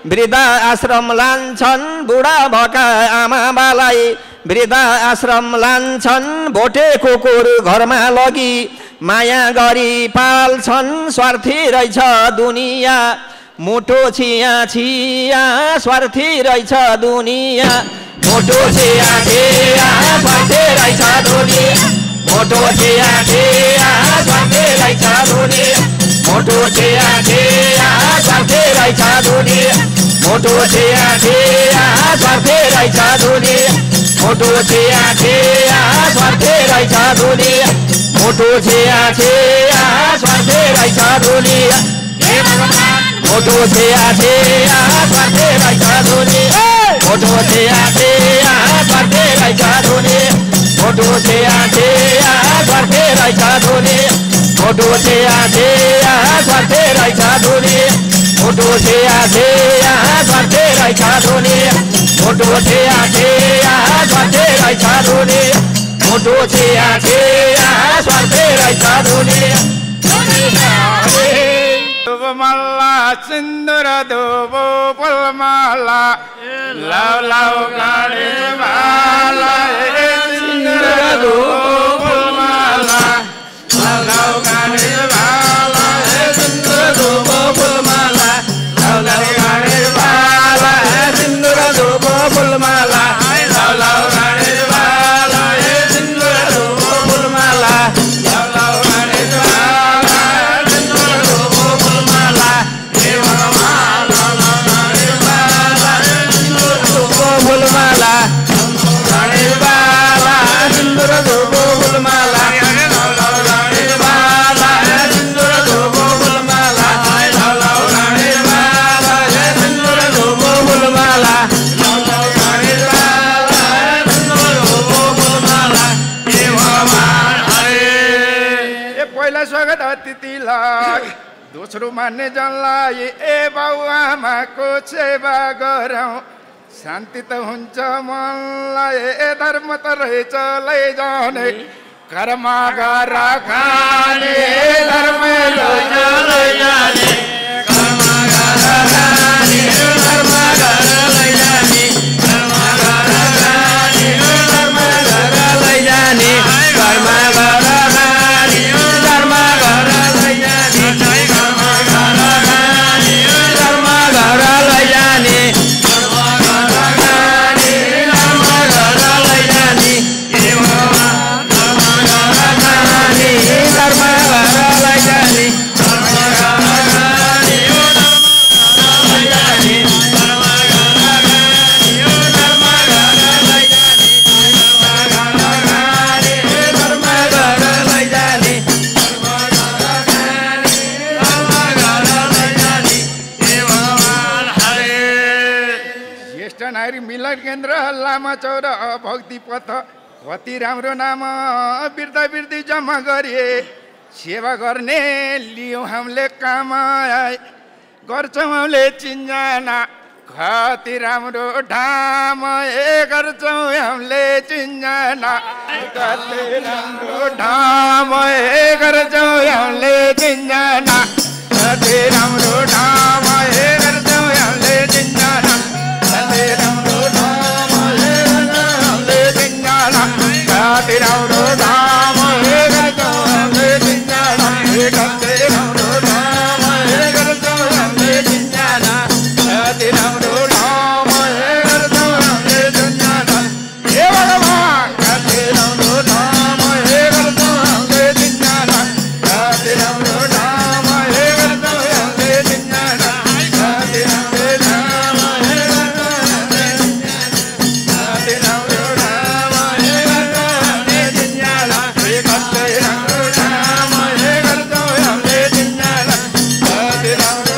वृद्ध आश्रम लान्छन् बुढा भएका आमाबालाई वृद्ध आश्रम लान्छन् भोटे कुकुर घरमा लगी माया गरी पाल्छन् स्वार्थी रहेछ दुनिया मुटु छिया छिया स्वार्थी रहेछ दुनिया मुटु छिया छिया स्वार्थी रहेछ दुनिया मुटु छिया छिया स्वार्थी रहेछ दुनिया मुटु छिया छिया स्वार्थी रहेछ दुनिया मुटु छिया छिया स्वार्थी रहेछ दुनिया मुटु छिया छिया स्वार्थी रहेछ दुनिया मुटु छिया छिया स्वार्थी रहेछ दुनिया हे भगवान मुटु छिया छिया स्वार्थी रहेछ दुनिया मुटु छिया छिया स्वार्थी रहेछ दुनिया मुटु छिया छिया स्वार्थी रहेछ दुनिया मुटु छिया छिया स्वार्थी रहेछ दुनिया मुटु छिया छिया स्वार्थी रहेछ दुनिया मुटु छिया छिया स्वार्थी रहेछ दुनिया मुटु छिया छिया स्वार्थी रहेछ दुनिया मल्ला सिन्दुर धोबो फुलमाला लाउ लाउ गाडे माला सिन्दुर धोबो फुलमाला लाउ लाउ गाडे माला सिन्दुर धोबो फुलमाला लाउ लाउ गाडे माला सिन्दुर धोबो फुलमाला लाउ लाउ गाडे माला सिन्दुर धोबो फुलमाला लाउ लाउ गाडे माला सिन्दुर धोबो फुलमाला हे भगवान लाउ लाउ गाडे माला सिन्दुर धोबो फुलमाला गाडे माला सिन्दुर धोबो फुलमाला लाउ लाउ गाडे माला सिन्दुर धोबो फुलमाला लाउ लाउ गाडे माला सिन्दुर धोबो फुलमाला लाउ लाउ गाडे माला सिन्दुर धोबो फुलमाला हे भगवान हरे ए पहिला स्वागत अतिथिलाई दोस्रो मान्ने जनलाई ए बाउ आमाको सेवा गरौँ शान्ति त हुन्छ मनलाई ए धर्म त रहेछ लैजाने कर्म गर खाने धर्म रहेछ लैजाने कर्म गर खाने धर्म गर लैजाने कर्म गर खाने धर्म गर लैजाने कर्म गर खाने धर्म गर लैजाने कर्म गर खाने धर्म गर लैजाने कर्म गर खाने धर्म गर लैजाने हे भगवान कर्म गर खाने धर्म गर लैजाने कर्म गर खाने धर्म गर लैजाने कर्म गर लैजाने कर्म गर लैजाने कर्म गर खाने धर्म गर लैजाने हे भगवान हरे ज्येष्ठ नारी मिलन केन्द्र लामा चौर भक्ति पथ कति राम्रो नाम वृद्ध वृद्धि जम्मा गरिए सेवा गर्ने लियौँ हामीले काम गर्छौँ हामीले चिन्जना कति राम्रो ठाम ए गर्छौँ हामीले चिन्जना कति राम्रो ठाम ए गर्छौँ हामीले चिन्जना कति राम्रो ठाम ए गर्छौँ हामीले चिन्जना कति राम्रो ठाम ए गर्छौँ हामीले चिन्जना कति राम्रो ठाम ए गर्छौँ हामीले चिन्जना कति राम्रो ठाम ए गर्छौँ हामीले चिन्जना कति राम्रो ठाम ए गर्छौँ हामीले चिन्जना हे भगवान कति राम्रो ठाम ए गर्छौँ हामीले चिन्जना कति राम्रो ठाम ए गर्छौँ हामीले चिन्जना कति राम्रो ठाम ए गर्छौँ हामीले चिन्जना कति राम्रो ठाम ए गर्छौँ हामीले चिन्जना कति राम्रो ठाम ए गर्छौँ हामीले चिन्जना कति राम्रो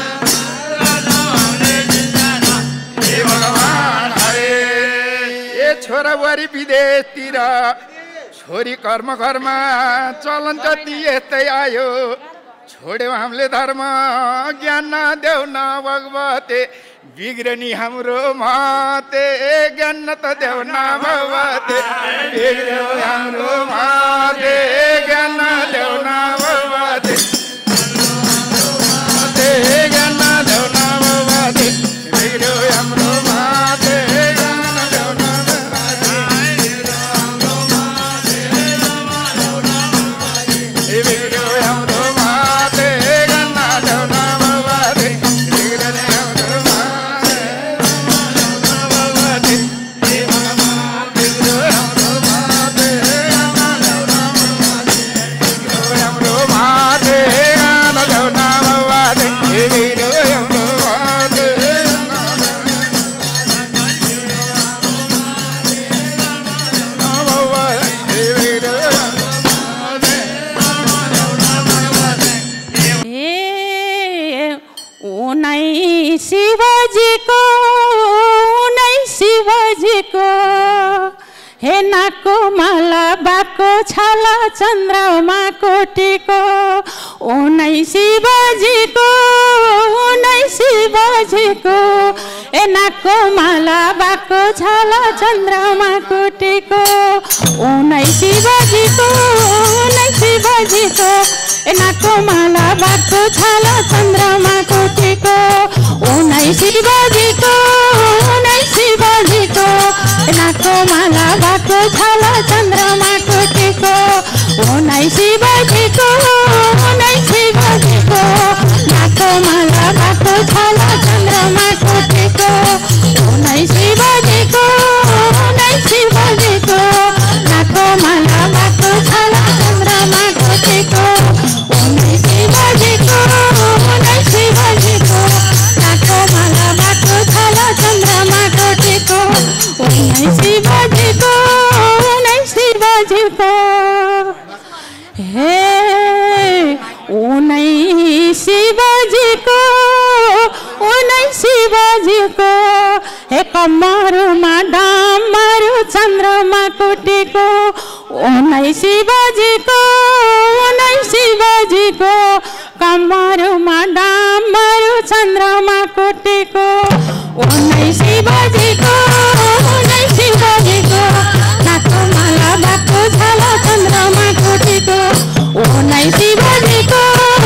हे भगवान हरे ए छोरा बुहारी विदेशतिर छोरी कर्म घरमा चलन जति यस्तै आयो छोड्यौँ हामीले धर्म ज्ञान नदेऊ न भगवते बिग्रनी हाम्रो माते ज्ञान त देऊ न भगवते बिग्र्यो हाम्रो माते ज्ञान देऊ न भगवते ज्ञान देऊ न भगवते हे नाको माला बाको छाला चन्द्रमा कोटीको उनै शिवजीको हे नाको माला बाको छाला चन्द्रमा कोटीको उनै शिवजीको हे नाको माला बाको छाला चन्द्रमा कोटीको उनै शिवजीको नाको माला बाको छाला चन्द्रमा कोटीको उनै शिवजीको नाको माला बाको छाला चन्द्रमा कोटीको उनै शिवजीको नाको माला बाको छाला चन्द्रमा कोटीको उनै शिवजीको नाको माला बाको छाला चन्द्रमा कोटीको उनै शिवजीको हे उनै शिवजीको हे कम्मरमा डामरु चन्द्रमा कोटीको उनै शिवजीको कम्मरमा डामरु चन्द्रमा कोटीको उनै शिवजीको नाको माला बाको छाला चन्द्रमा कोटीको उनै शिवजीको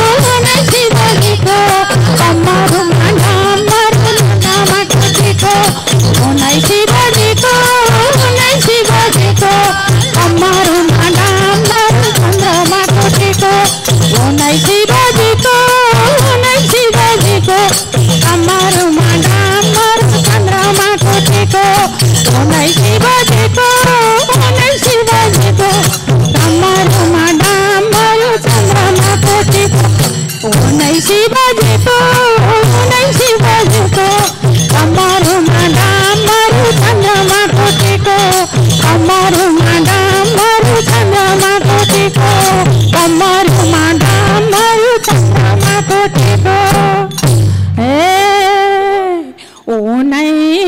कम्मरमा डामरु चन्द्रमा कोटीको उनै शिवजीको कम्मरमा डामरु चन्द्रमा कोटीको उनै शिवजीको कम्मरमा डामरु चन्द्रमा कोटीको उनै शिवजीको कम्मरमा डामरु चन्द्रमा कोटीको उनै शिवजीको कम्मरमा डामरु चन्द्रमा कोटीको कम्मरमा डामरु चन्द्रमा कोटीको कम्मरमा डामरु चन्द्रमा कोटीको उनै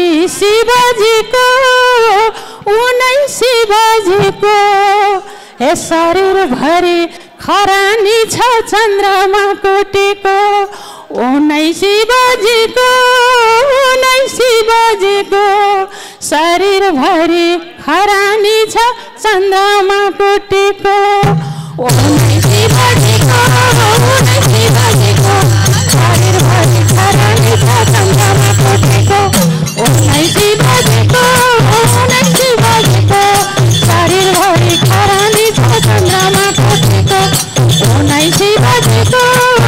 शिवजीको हे शरीर भरि खरानी छ चन्द्रमा कोटीको उनै शिवजीको शरीर भरि खरानी छ चन्द्रमा कोटीको उनै शिवजीको शरीर भरि खरानी छ चन्द्रमा कोटीको उनै शिवजीको शरीर भरि खरानी छ चन्द्रमा कोटीको उनै शिवजीको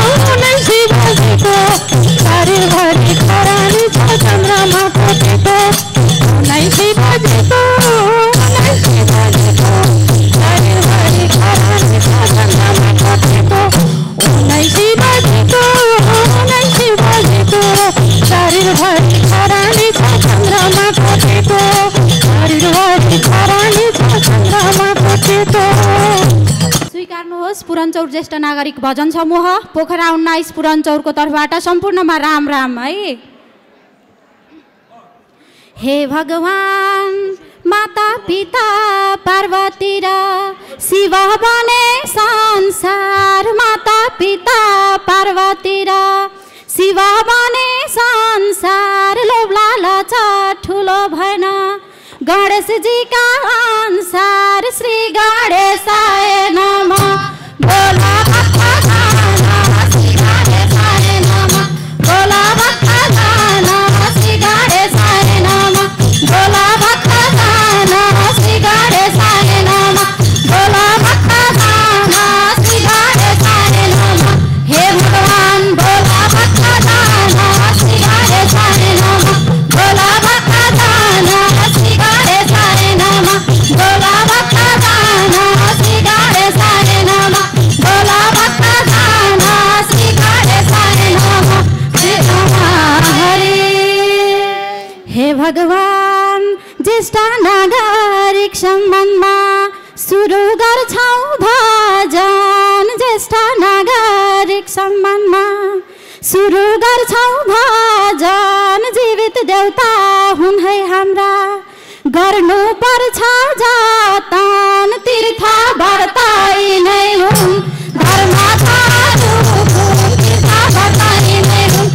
शरीर भरि खरानी छ चन्द्रमा कोटीको उनै शिवजीको शरीर भरि खरानी छ चन्द्रमा कोटीको उनै शिवजीको शरीर भरि खरानी छ चन्द्रमा कोटीको शरीर भरि खरानी छ चन्द्रमा कोटीको। स्वीकार्नुहोस् पुरनचौर ज्येष्ठ नागरिक भजन समूह पोखरा 19 पुरनचौरको तर्फबाट सम्पूर्णमा राम राम है। हे भगवान माता पिता पार्वती र शिव बने संसार माता पिता पार्वती र शिव बने संसार लोभ लालच ठुलो भएन गणेशजीका अनुसार श्री गणेशाय नमः बोला भक्ता गाना श्री गणेशाय नमः बोला भक्ता गाना श्री भगवान ज्येष्ठ नागरिक सम्मानमा सुरु गर्छौ भजन ज्येष्ठ नागरिक सम्मानमा सुरु गर्छौ भजन जीवित देवता हुन् है हाम्रा गर्नु पर्छ जतन तीर्थ व्रताइ नै हुन् धर्म तीर्थ व्रताइ नै हुन्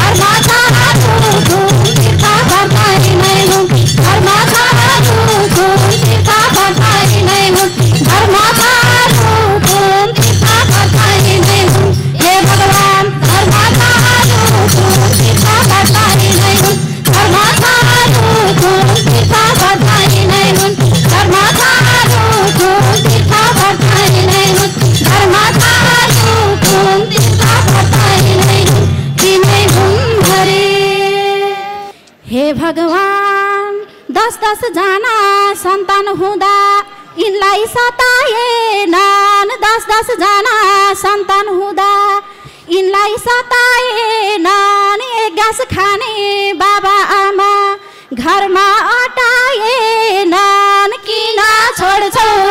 धर्म तीर्थ व्रताइ नै हुन् धर्म तीर्थ व्रताइ नै हुन् धर्म तीर्थ व्रताइ नै हुन् हे भगवान धर्म तीर्थ व्रताइ नै हुन् धर्म तीर्थ व्रताइ नै हुन् धर्म तीर्थ व्रताइ नै हुन् धर्म तीर्थ व्रताइ नै हुन् तिनै हुन् हरे हे भगवान 10 जना सन्तान हुँदा यिनलाई सताएनन् 10 जना सन्तान हुँदा यिनलाई सताएनन् एक गाँस खाने बाबा आमा घरमा अटाएनन् किन छोड्छौ